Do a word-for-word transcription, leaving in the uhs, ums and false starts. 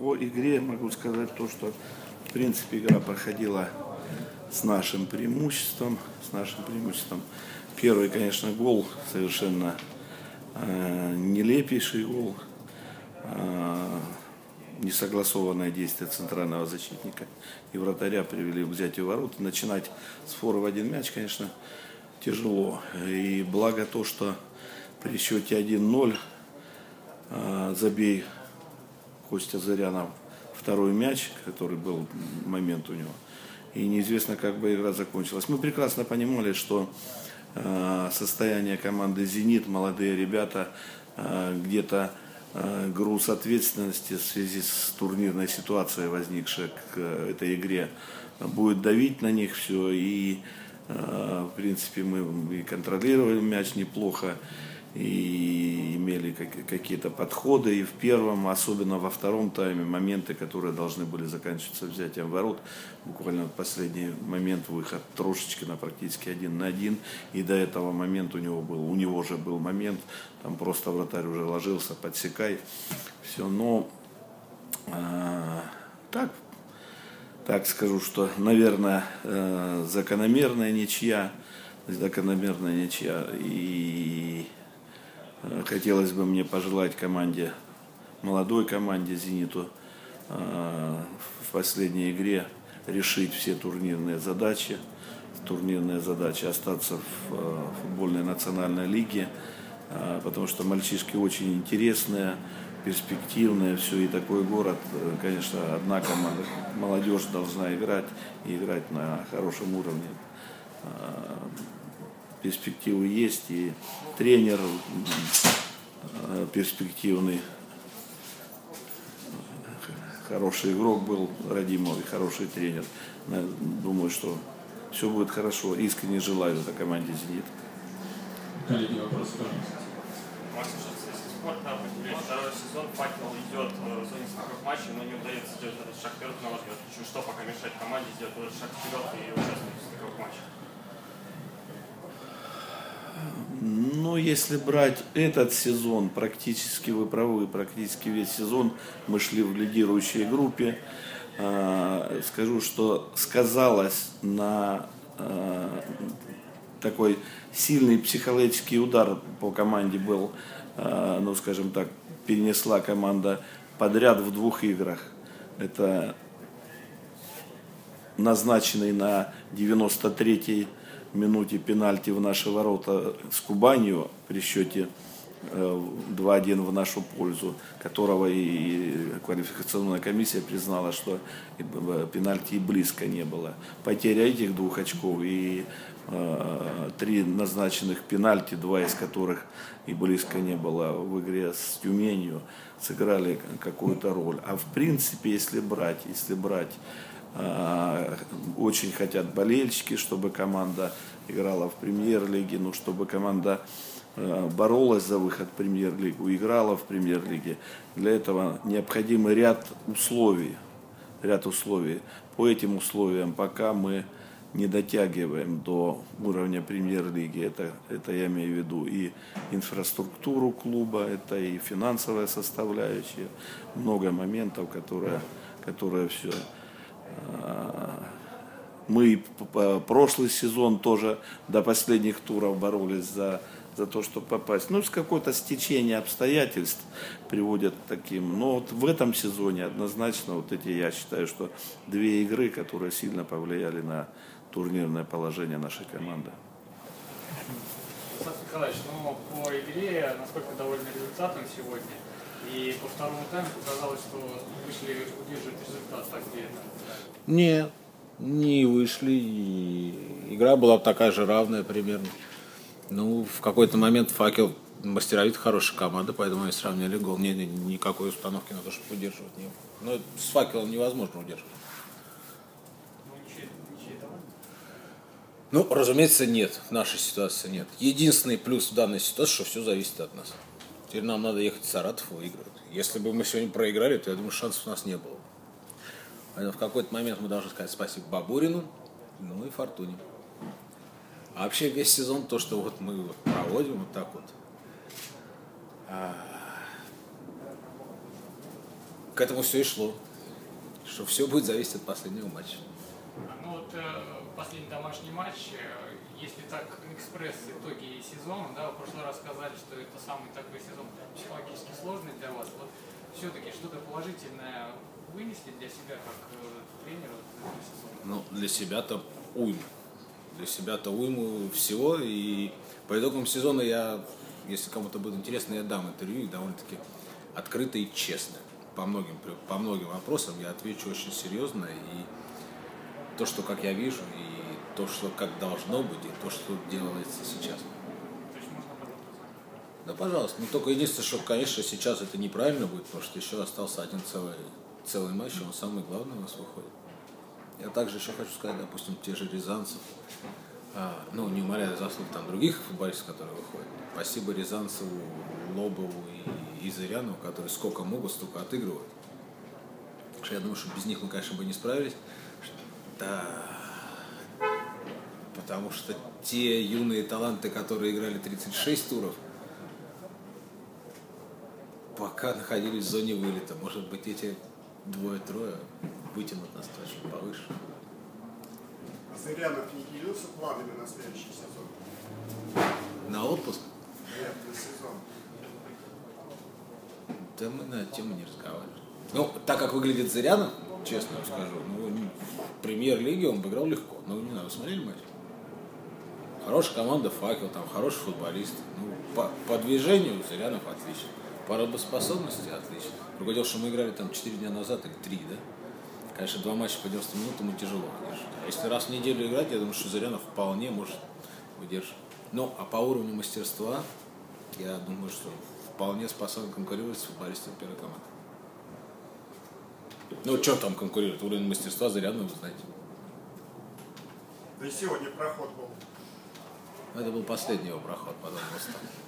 По игре могу сказать то, что в принципе игра проходила с нашим преимуществом. С нашим преимуществом. Первый, конечно, гол совершенно э, нелепейший гол. Э, несогласованное действие центрального защитника и вратаря привели к взятию ворот. Начинать с фора в один мяч, конечно, тяжело. И благо то, что при счете один ноль э, забей Костя Зырянов второй мяч, который был момент у него. И неизвестно, как бы игра закончилась. Мы прекрасно понимали, что э, состояние команды «Зенит», молодые ребята, э, где-то э, груз ответственности в связи с турнирной ситуацией, возникшей к э, этой игре, будет давить на них все. И, э, в принципе, мы и контролировали мяч неплохо, и имели какие-то подходы и в первом, особенно во втором тайме, моменты, которые должны были заканчиваться взятием ворот. Буквально в последний момент выход Трошечкина практически один на один. И до этого момента у него был, у него же был момент, там просто вратарь уже ложился, подсекай. Все, но э, так, так скажу, что, наверное, э, закономерная ничья, закономерная ничья. И хотелось бы мне пожелать команде, молодой команде «Зениту» в последней игре решить все турнирные задачи. Турнирные задачи остаться в футбольной национальной лиге, потому что мальчишки очень интересные, перспективные, все, и такой город, конечно, одна команда, молодежь должна играть и играть на хорошем уровне. Перспективы есть, и тренер перспективный, хороший игрок был Радимов и хороший тренер. Думаю, что все будет хорошо. Искренне желаю это команде «Зенит». Коллеги, вопросы, пожалуйста. Максим, спорт, второй сезон, «Факел» идет в зоне сороковых матчей, но не удается сделать этот шаг вперед, на ваш взгляд. Что пока мешает команде сделать этот шаг вперед и участвовать в сороковых матчах? Ну, если брать этот сезон, практически вы правы, практически весь сезон мы шли в лидирующей группе. Э, скажу, что сказалось на э, такой сильный психологический удар по команде был, э, ну, скажем так, перенесла команда подряд в двух играх. Это назначенный на девяносто третьей минуте пенальти в наши ворота с Кубанью при счете два один в нашу пользу, которого и квалификационная комиссия признала, что пенальти и близко не было. Потеря этих двух очков и э, три назначенных пенальти, два из которых и близко не было в игре с Тюменью, сыграли какую-то роль. А в принципе, если брать, если брать очень хотят болельщики, чтобы команда играла в премьер-лиге, ну, чтобы команда боролась за выход в премьер-лигу, играла в премьер-лиге. Для этого необходимый ряд условий. Ряд условий. По этим условиям пока мы не дотягиваем до уровня премьер-лиги. Это, это я имею в виду и инфраструктуру клуба, это и финансовая составляющая. Много моментов, которые, которые все. Мы прошлый сезон тоже до последних туров боролись за, за то, чтобы попасть. Ну, с какое-то стечение обстоятельств приводят к таким. Но вот в этом сезоне однозначно вот эти, я считаю, что две игры, которые сильно повлияли на турнирное положение нашей команды. Александр Николаевич, ну, по игре, насколько довольны результатом сегодня? И по второму тайму показалось, что вышли удерживать результат. Так где это? Нет, не вышли. И игра была такая же равная примерно. Ну, в какой-то момент «Факел» мастеровит, хорошая команда, поэтому они сравняли гол. Не, никакой установки на то, чтобы удерживать не было. Но с «Факелом» невозможно удерживать. Ну, разумеется, нет. В нашей ситуации нет. Единственный плюс в данной ситуации, что все зависит от нас. Теперь нам надо ехать в Саратов и выигрывать. Если бы мы сегодня проиграли, то, я думаю, шансов у нас не было. Поэтому в какой-то момент мы должны сказать спасибо Бабурину, ну и Фортуне. А вообще весь сезон, то, что вот мы вот проводим вот так вот, к этому все и шло. Что все будет зависеть от последнего матча. Ну вот э, последний домашний матч, э, если так экспресс итоги сезона, да, в прошлый раз сказали, что это самый такой сезон психологически сложный для вас. Вот все-таки что-то положительное вынесли для себя как э, тренера этого сезона? Ну, для себя-то уйма. Для себя-то уйму всего. И по итогам сезона я, если кому-то будет интересно, я дам интервью и довольно-таки открыто и честно. По многим, по многим вопросам я отвечу очень серьезно. И то, что как я вижу, и то, что как должно быть, и то, что делается сейчас. То есть можно подробно узнать? Да, пожалуйста. Ну, только единственное, что, конечно, сейчас это неправильно будет, потому что еще остался один целый, целый матч, и он самый главный у нас выходит. Я также еще хочу сказать, допустим, те же Рязанцев, а, ну, не умаляя заслуг там других футболистов, которые выходят. Спасибо Рязанцеву, Лобову и, и Зырянову, которые сколько могут, столько отыгрывают. Потому что я думаю, что без них мы, конечно, бы не справились. Да, потому что те юные таланты, которые играли тридцать шесть туров, пока находились в зоне вылета, может быть, эти двое-трое вытянут нас точно повыше. А Зырянов не делился планами на следующий сезон? На отпуск? Нет, на сезон. Да мы на эту тему не разговаривали. Ну, так как выглядит Зырянов, честно вам скажу, ну, в премьер-лиге он обыграл легко. Ну, не знаю, вы смотрели матч? Хорошая команда «Факел», там хороший футболист. Ну, по, по движению Зырянов отлично. По работоспособности отлично. Другое дело, что мы играли там четыре дня назад или три, да? Конечно, два матча по девяносто минут ему тяжело, конечно. А если раз в неделю играть, я думаю, что Зырянов вполне может выдержать. Ну, а по уровню мастерства, я думаю, что вполне способен конкурировать с футболистами первой команды. Ну, что там конкурирует? Уровень мастерства Зырянова, вы знаете. Да и сегодня проход был. Это был последний его проход, потом он стал.